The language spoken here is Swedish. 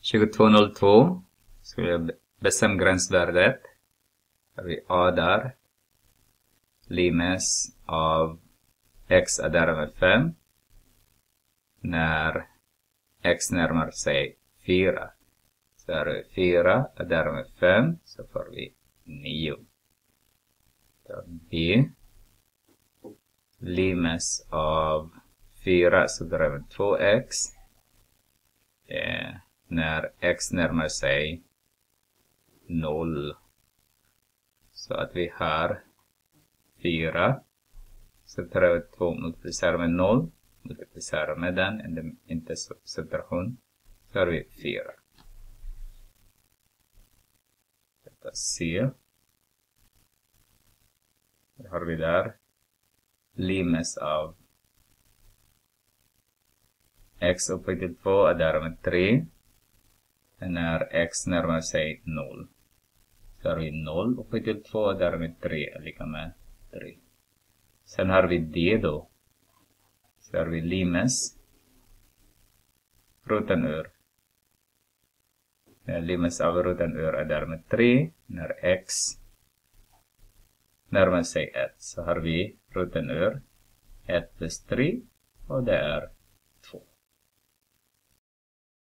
2202. Så vi bestämmer gränsvärdet. Vi A där. Limes av x är därmed 5. När x närmar sig 4. Så är det 4 är därmed 5. Så får vi 9. B. Limes av 4 så därmed 2x. När x närmar sig 0. Så att vi har 4. Så tar vi 2 multiplicerar med 0. Multiplicerar med den, inte subtraktion. Så har vi 4. Detta C. Det har vi där. Limes av x upphöjt till 2 är därmed 3. När x närmar sig 0. Så har vi 0 upphöjt till 2 är därmed 3 är lika med 3. Sen har vi D då. Så har vi limes. Roten ur. Limes av roten ur är därmed 3. När x närmar sig 1 så har vi roten ur 1 plus 3 och det är